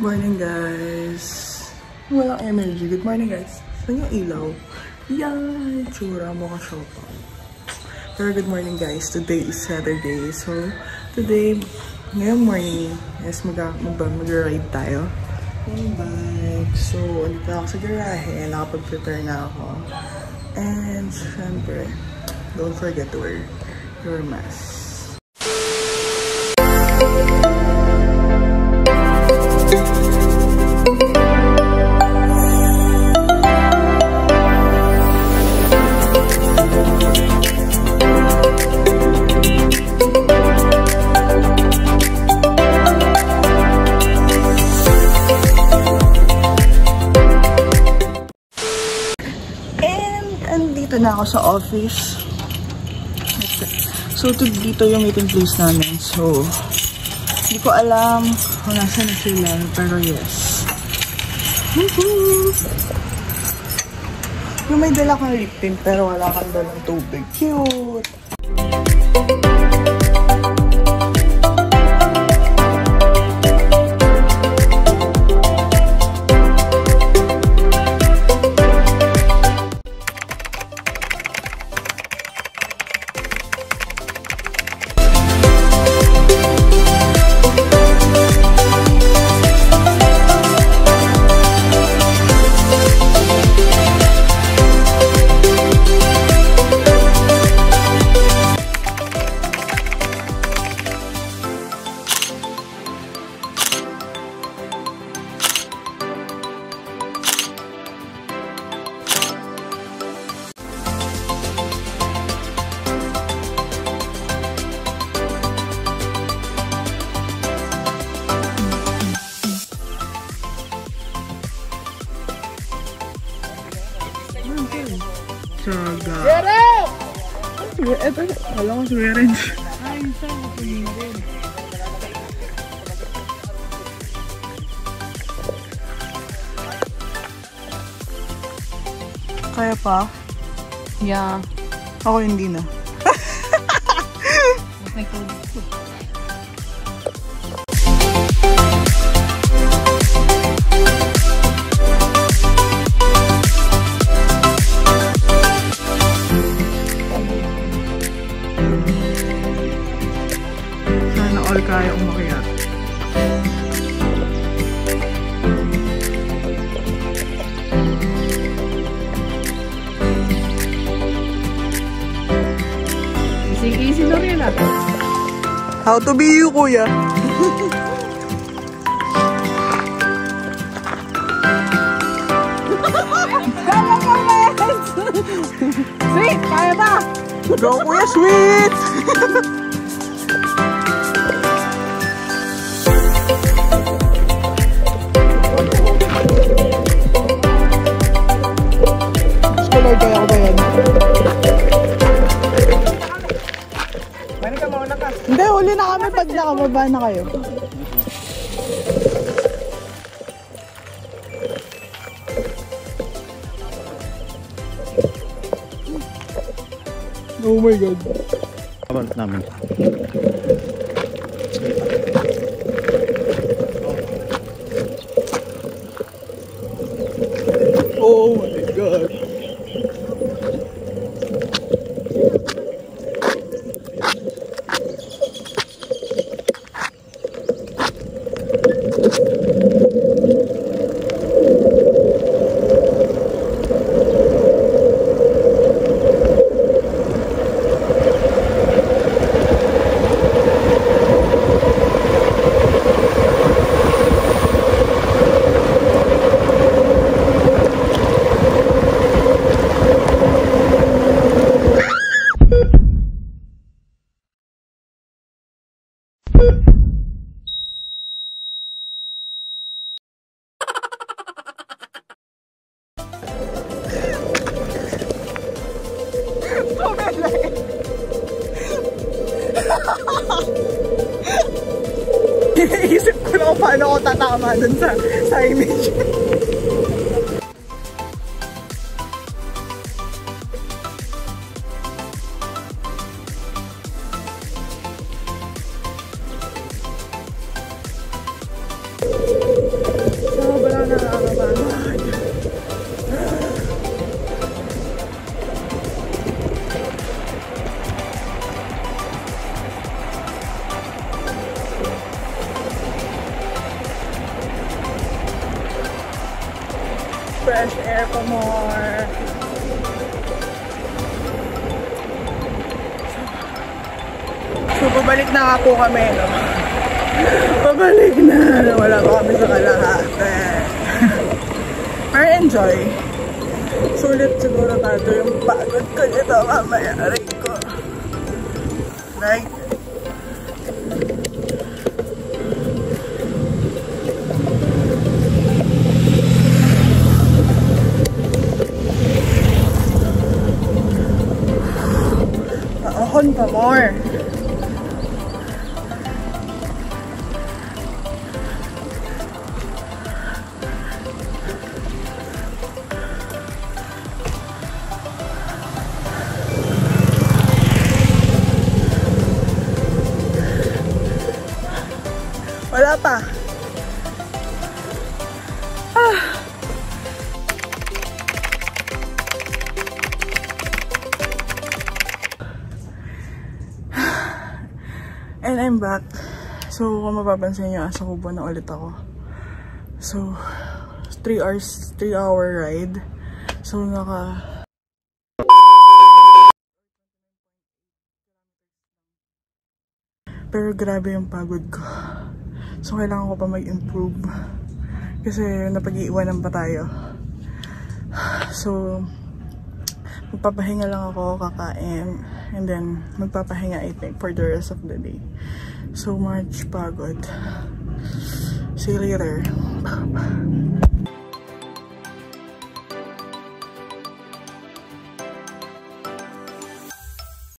Morning guys. Walang energy. Good morning guys. Saan yung ilaw? Yan! Tsura mo ka shopa. Pero good morning guys. Today is Saturday. So, today, ngayong morning, yes, mag-ride tayo. Yung bike. So, andito na ako sa garahe. Nakapag-prepare na ako. And, syempre, don't forget to wear your mask. Andito na ako sa office. So, dito yung meeting place namin. So, hindi ko alam kung nasa na sila. Pero yes. Yung may dala kang lip tint pero wala kang dalang tubig. Cute! Saga. Ito, alam ko si Weren. Ay, saan ko rin. Kaya pa? Yeah. Ako hindi na. Kaya umakyat. Easy na rin ah. How to be you, kuya? Sweet! Kaya ba? Go, kuya, sweet! Kaya ko ba yan? Mani ka mauna ka. Hindi, huli na kami pag nakababa na kayo. Oh my God. Abang namin. Oh my God. Iniisip ko na kung paano ako tatama dun sa image. fresh air pa more. So, pabalik na nga po kami, no? Pabalik na. Wala pa kami sa kalahati. Pero enjoy. Sulit siguro tayo yung pagod ko nito mamaya. Aray ko. Right? Paahon pa more. Wala pa. And I'm back. So, kung mapapansin nyo, asa kubo na ulit ako. So, 3-hour ride. So, pero grabe yung pagod ko. So, kailangan ko pa mag-improve. Kasi napag-iiwanan pa tayo. So, magpapahinga lang ako, kakain. And then, magpapahinga I think for the rest of the day. So much pagod. See you later.